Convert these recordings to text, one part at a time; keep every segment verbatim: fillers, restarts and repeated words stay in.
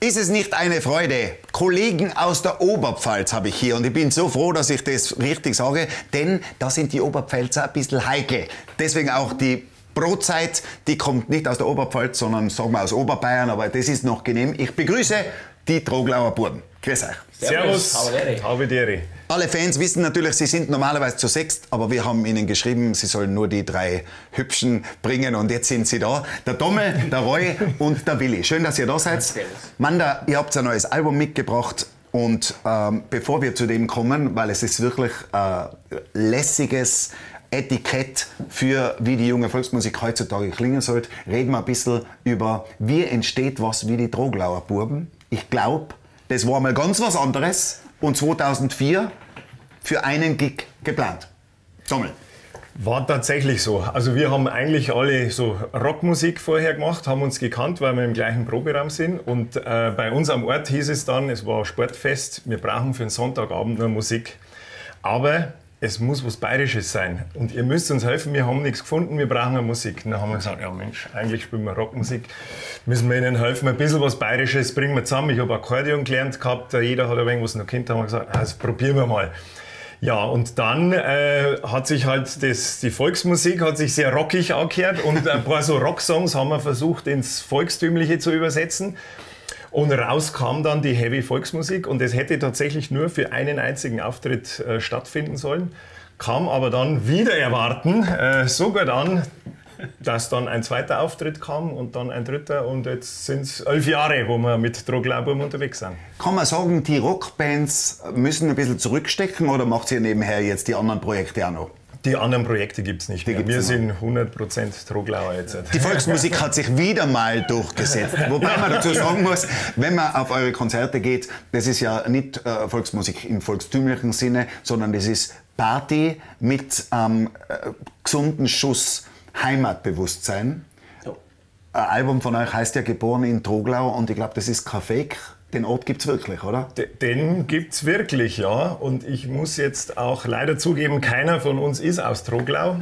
Ist es nicht eine Freude? Kollegen aus der Oberpfalz habe ich hier und ich bin so froh, dass ich das richtig sage, denn da sind die Oberpfälzer ein bisschen heikel. Deswegen auch die Brotzeit, die kommt nicht aus der Oberpfalz, sondern sagen wir aus Oberbayern, aber das ist noch genehm. Ich begrüße die Troglauer Buben. Grüß euch. Servus. Servus. Alle Fans wissen natürlich, sie sind normalerweise zu sechst, aber wir haben ihnen geschrieben, sie sollen nur die drei Hübschen bringen und jetzt sind sie da. Der Domme, der Roy und der Willi. Schön, dass ihr da seid. Manda, ihr habt ein neues Album mitgebracht und ähm, bevor wir zu dem kommen, weil es ist wirklich ein äh, lässiges Etikett für wie die junge Volksmusik heutzutage klingen sollte, reden wir ein bisschen über, wie entsteht was wie die Troglauer Buben. Ich glaube, das war mal ganz was anderes und zweitausendvier für einen Gig geplant. Sammel. War tatsächlich so. Also wir haben eigentlich alle so Rockmusik vorher gemacht, haben uns gekannt, weil wir im gleichen Proberaum sind. Und äh, bei uns am Ort hieß es dann, es war Sportfest, wir brauchen für den Sonntagabend nur Musik. Aber es muss was Bayerisches sein. Und ihr müsst uns helfen, wir haben nichts gefunden, wir brauchen eine Musik. Und dann haben wir gesagt, ja Mensch, eigentlich spielen wir Rockmusik. Müssen wir ihnen helfen, ein bisschen was Bayerisches bringen wir zusammen. Ich habe Akkordeon gelernt gehabt, jeder hat ein wenig was noch kennt, haben wir gesagt, ah, das probieren wir mal. Ja, und dann äh, hat sich halt das, die Volksmusik hat sich sehr rockig angehört und ein paar so Rocksongs haben wir versucht ins Volkstümliche zu übersetzen. Und raus kam dann die Heavy Volksmusik und es hätte tatsächlich nur für einen einzigen Auftritt äh, stattfinden sollen. Kam aber dann wieder erwarten äh, so gut an, dass dann ein zweiter Auftritt kam und dann ein dritter und jetzt sind es elf Jahre, wo wir mit Troglauer Buben unterwegs sind. Kann man sagen, die Rockbands müssen ein bisschen zurückstecken oder macht ihr nebenher jetzt die anderen Projekte auch noch? Die anderen Projekte gibt es nicht mehr. Wir sind hundert Prozent Troglauer jetzt. Die Volksmusik hat sich wieder mal durchgesetzt. Wobei man dazu sagen muss, wenn man auf eure Konzerte geht, das ist ja nicht äh, Volksmusik im volkstümlichen Sinne, sondern das ist Party mit ähm, äh, gesunden Schuss Heimatbewusstsein. Ja. Ein Album von euch heißt ja Geboren in Troglau und ich glaube, das ist kein Fake. Den Ort gibt es wirklich, oder? Den gibt es wirklich, ja. Und ich muss jetzt auch leider zugeben, keiner von uns ist aus Troglau.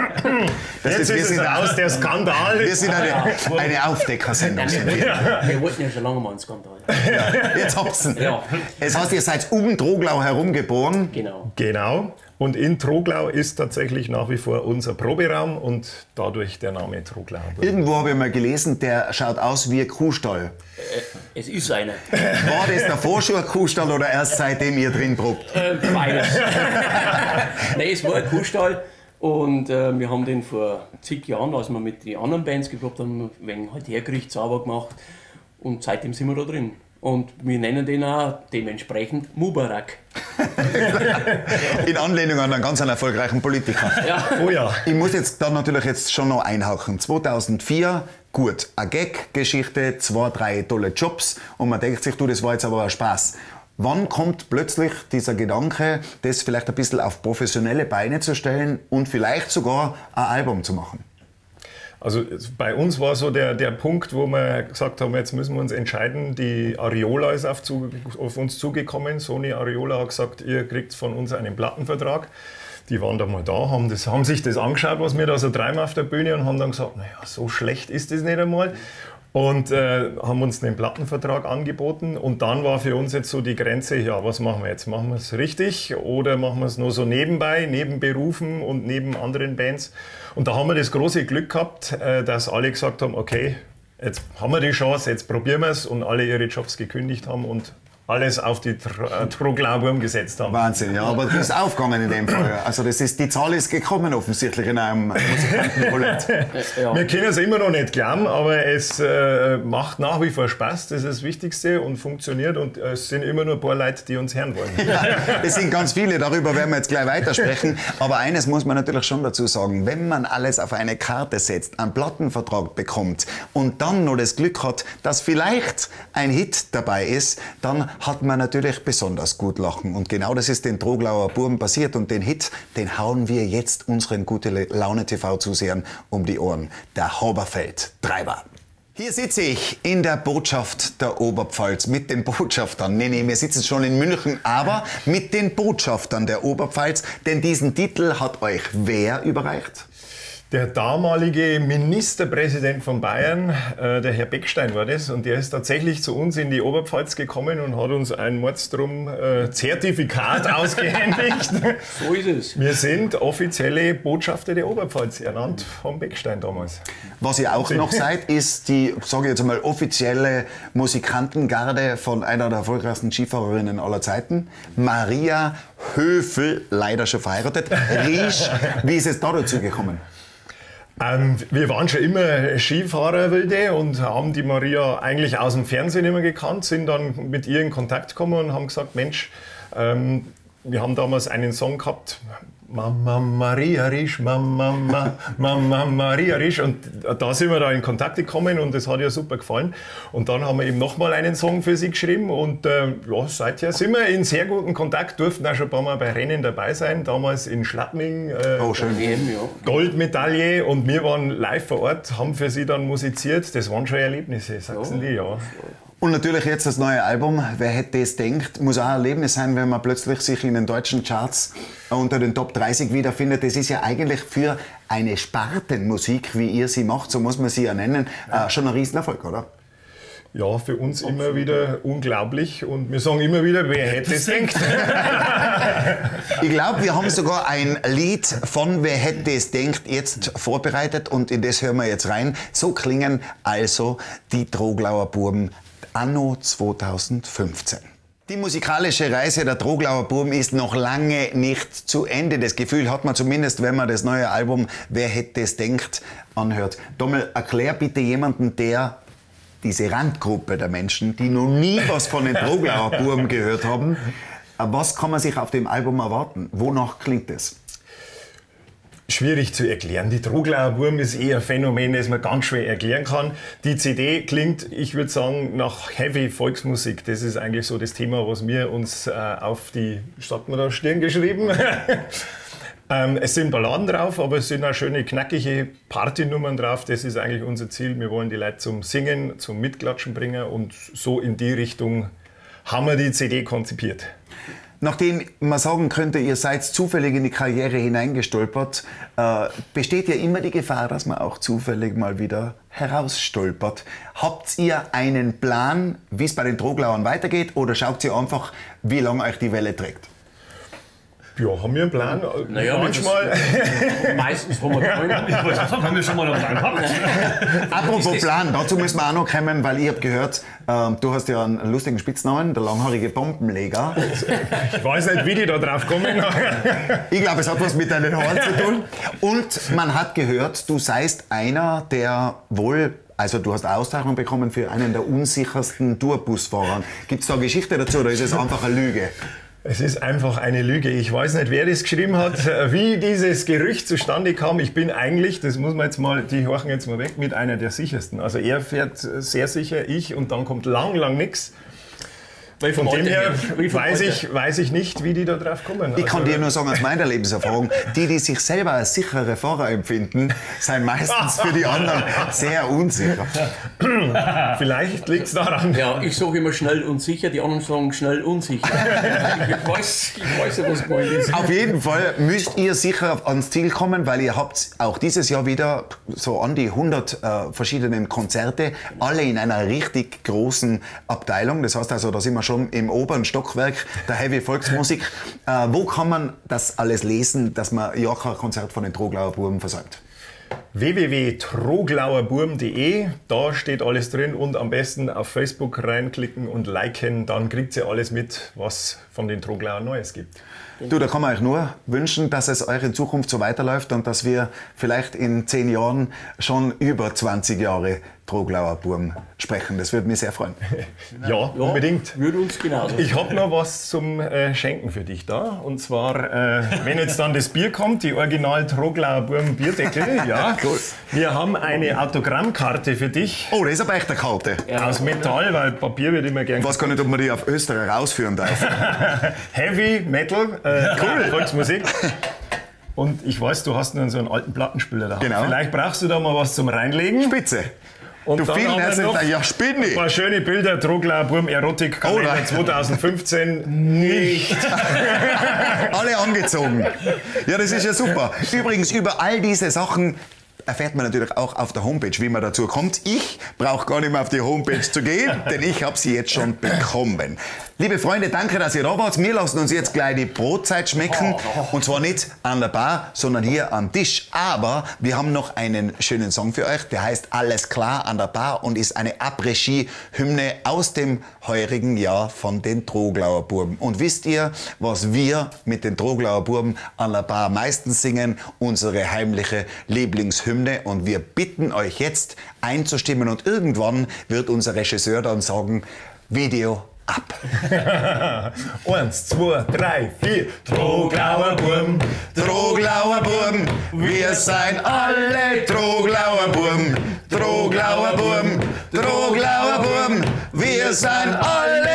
Das jetzt ist, ist es aus, der Skandal. Wir sind eine, eine Aufdeckersendung. Wir, wir, wir wollten ja schon lange mal einen Skandal. Ja, jetzt habt's ihn. Ja. Das heißt, ihr seid um Troglau herum geboren? Genau. Genau. Und in Troglau ist tatsächlich nach wie vor unser Proberaum und dadurch der Name Troglauer Buben. Irgendwo habe ich mal gelesen, der schaut aus wie ein Kuhstall. Äh, es ist einer. War das davor schon ein Kuhstall oder erst seitdem ihr drin probt? Äh, beides. Nein, es war ein Kuhstall und äh, wir haben den vor zig Jahren, als wir mit den anderen Bands geprobt haben, wegen halt hergerichtet, sauber gemacht und seitdem sind wir da drin. Und wir nennen den auch dementsprechend Mubarak. In Anlehnung an einen ganz erfolgreichen Politiker. Ja. Oh ja. Ich muss jetzt dann natürlich jetzt schon noch einhauchen. zweitausendvier, gut, eine Gag-Geschichte, zwei, drei tolle Jobs und man denkt sich, du, das war jetzt aber ein Spaß. Wann kommt plötzlich dieser Gedanke, das vielleicht ein bisschen auf professionelle Beine zu stellen und vielleicht sogar ein Album zu machen? Also bei uns war so der, der Punkt, wo wir gesagt haben, jetzt müssen wir uns entscheiden. Die Ariola ist auf, zu, auf uns zugekommen. Sony Ariola hat gesagt, ihr kriegt von uns einen Plattenvertrag. Die waren da mal da, haben, das, haben sich das angeschaut, was wir da so treiben auf der Bühne und haben dann gesagt, naja, so schlecht ist das nicht einmal. Und äh, haben uns den Plattenvertrag angeboten und dann war für uns jetzt so die Grenze, ja, was machen wir jetzt? Machen wir es richtig oder machen wir es nur so nebenbei, neben Berufen und neben anderen Bands? Und da haben wir das große Glück gehabt, äh, dass alle gesagt haben, okay, jetzt haben wir die Chance, jetzt probieren wir es und alle ihre Jobs gekündigt haben und alles auf die Troglauer Buben gesetzt haben. Wahnsinn, ja, aber das ist aufgegangen in dem Fall. Also das ist, die Zahl ist gekommen offensichtlich in einem Musikantenroulette. Ja. Wir können es immer noch nicht glauben, aber es äh, macht nach wie vor Spaß, das ist das Wichtigste und funktioniert und äh, es sind immer nur ein paar Leute, die uns hören wollen. Ja, es sind ganz viele, darüber werden wir jetzt gleich weitersprechen. Aber eines muss man natürlich schon dazu sagen, wenn man alles auf eine Karte setzt, einen Plattenvertrag bekommt und dann noch das Glück hat, dass vielleicht ein Hit dabei ist, dann hat man natürlich besonders gut lachen. Und genau das ist den Troglauer Buben passiert. Und den Hit, den hauen wir jetzt unseren Gute-Laune-T V-Zusehern um die Ohren. Der Haberfeld-Treiber. Hier sitze ich in der Botschaft der Oberpfalz mit den Botschaftern. Nee, nee, wir sitzen schon in München, aber mit den Botschaftern der Oberpfalz. Denn diesen Titel hat euch wer überreicht? Der damalige Ministerpräsident von Bayern, äh, der Herr Beckstein war das, und der ist tatsächlich zu uns in die Oberpfalz gekommen und hat uns ein Mordstrom-Zertifikat äh, ausgehändigt. So ist es. Wir sind offizielle Botschafter der Oberpfalz, ernannt vom Beckstein damals. Was ihr auch noch seid, ist die, sage ich jetzt mal, offizielle Musikantengarde von einer der erfolgreichsten Skifahrerinnen aller Zeiten, Maria Höfl, leider schon verheiratet. Riesch, wie ist es da dazu gekommen? Ähm, wir waren schon immer Skifahrer, wilde, und haben die Maria eigentlich aus dem Fernsehen immer gekannt, sind dann mit ihr in Kontakt gekommen und haben gesagt, Mensch, ähm, wir haben damals einen Song gehabt, Mama Maria Risch, Mama, Mama, Mama Maria Risch, und da sind wir da in Kontakt gekommen und das hat ihr super gefallen. Und dann haben wir eben nochmal einen Song für sie geschrieben und äh, ja, seither sind wir in sehr guten Kontakt, durften auch schon ein paar Mal bei Rennen dabei sein, damals in Schladming, äh, oh, schön. Goldmedaille, und wir waren live vor Ort, haben für sie dann musiziert, das waren schon Erlebnisse, sagst du die, ja. Und natürlich jetzt das neue Album, wer hätte es denkt, muss auch ein Erlebnis sein, wenn man plötzlich sich in den deutschen Charts unter den Top dreißig wiederfindet. Das ist ja eigentlich für eine Spartenmusik, wie ihr sie macht, so muss man sie ja nennen, äh, schon ein Riesenerfolg, oder? Ja, für uns immer wieder unglaublich, und wir sagen immer wieder, wer hätte es denkt. Ich glaube, wir haben sogar ein Lied von Wer hätte es denkt jetzt vorbereitet, und in das hören wir jetzt rein. So klingen also die Troglauer Buben anno zweitausendfünfzehn. Die musikalische Reise der Troglauer Buben ist noch lange nicht zu Ende. Das Gefühl hat man zumindest, wenn man das neue Album Wer hätte es denkt anhört. Dommel, erklär bitte jemanden, der diese Randgruppe der Menschen, die noch nie was von den Troglauer Buben gehört haben, was kann man sich auf dem Album erwarten? Wonach klingt es? Schwierig zu erklären. Die Troglauer Buben ist eher ein Phänomen, das man ganz schwer erklären kann. Die C D klingt, ich würde sagen, nach Heavy Volksmusik. Das ist eigentlich so das Thema, was wir uns äh, auf die, sagt man da, Stirn geschrieben. ähm, es sind Balladen drauf, aber es sind auch schöne, knackige Partynummern drauf. Das ist eigentlich unser Ziel. Wir wollen die Leute zum Singen, zum Mitklatschen bringen, und so in die Richtung haben wir die C D konzipiert. Nachdem man sagen könnte, ihr seid zufällig in die Karriere hineingestolpert, äh, besteht ja immer die Gefahr, dass man auch zufällig mal wieder herausstolpert. Habt ihr einen Plan, wie es bei den Troglauern weitergeht, oder schaut ihr einfach, wie lange euch die Welle trägt? Ja, haben wir einen Plan? Naja, manchmal. Meistens haben wir einen Plan. Ich wollte sagen, haben wir schon mal einen Plan gehabt. Apropos Plan, dazu müssen wir auch noch kommen, weil ich habe gehört, ähm, du hast ja einen lustigen Spitznamen, der langhaarige Bombenleger. Ich weiß nicht, wie die da drauf kommen. Ich glaube, es hat was mit deinen Haaren zu tun. Und man hat gehört, du seist einer der wohl, also du hast eine Auszeichnung bekommen für einen der unsichersten Tourbusfahrer. Gibt es da eine Geschichte dazu, oder ist es einfach eine Lüge? Es ist einfach eine Lüge. Ich weiß nicht, wer das geschrieben hat, wie dieses Gerücht zustande kam. Ich bin eigentlich, das muss man jetzt mal, die horchen jetzt mal weg, mit einer der sichersten. Also er fährt sehr sicher, ich, und dann kommt lang, lang nichts. Von dem her weiß ich, weiß ich nicht, wie die da drauf kommen. Ich kann also, dir nur sagen, aus meiner Lebenserfahrung, die, die sich selber als sichere Fahrer empfinden, sind meistens für die anderen sehr unsicher. Vielleicht liegt es daran. Ja, ich sage immer schnell und sicher, die anderen sagen schnell unsicher. Ich weiß, ich weiß ja, was gemeint ist. Auf jeden Fall müsst ihr sicher ans Ziel kommen, weil ihr habt auch dieses Jahr wieder so an die hundert äh, verschiedenen Konzerte, alle in einer richtig großen Abteilung. Das heißt also, da sind wir schon im oberen Stockwerk der Heavy Volksmusik. Äh, wo kann man das alles lesen, dass man ja kein Konzert von den Troglauer Buben versäumt? w w w punkt troglauerburm punkt d e, da steht alles drin, und am besten auf Facebook reinklicken und liken, dann kriegt ihr alles mit, was von den Troglauern Neues gibt. Du, da kann man euch nur wünschen, dass es euch in Zukunft so weiterläuft und dass wir vielleicht in zehn Jahren schon über zwanzig Jahre Troglauer Buben sprechen. Das würde mich sehr freuen. Ja, ja, unbedingt. Würde uns genauso. Ich habe noch was zum äh, Schenken für dich da. Und zwar, äh, wenn jetzt dann das Bier kommt, die Original Troglauer Buben Bierdeckel. Ja, cool. Wir haben eine Autogrammkarte für dich. Oh, das ist aber echt eine Karte. Ja, aus Metall, weil Papier wird immer gern. Ich weiß gar nicht, ob man die auf Österreich ausführen darf. Heavy Metal, äh, cool, Volksmusik. Und ich weiß, du hast noch so einen alten Plattenspieler da. Genau. Vielleicht brauchst du da mal was zum Reinlegen. Spitze. Und du, dann vielen haben wir herzlichen noch Dank. Ja, Spinni. ein paar schöne Bilder, Troglauer Buben Erotik Kalender Oh, zweitausendfünfzehn. Nicht. Alle angezogen. Ja, das ist ja super. Übrigens, über all diese Sachen erfährt man natürlich auch auf der Homepage, wie man dazu kommt. Ich brauche gar nicht mehr auf die Homepage zu gehen, denn ich habe sie jetzt schon bekommen. Liebe Freunde, danke, dass ihr da wart. Wir lassen uns jetzt gleich die Brotzeit schmecken. Und zwar nicht an der Bar, sondern hier am Tisch. Aber wir haben noch einen schönen Song für euch. Der heißt Alles klar an der Bar und ist eine Après-Ski-Hymne aus dem heurigen Jahr von den Troglauer Buben. Und wisst ihr, was wir mit den Troglauer Buben an der Bar meistens singen? Unsere heimliche Lieblingshymne. Und wir bitten euch jetzt einzustimmen. Und irgendwann wird unser Regisseur dann sagen, Video ab. Eins, zwei, drei, vier. Troglauer Buben, Troglauer Buben, wir seien alle Troglauer Buben. Troglauer Buben, Troglauer Buben, wir seien alle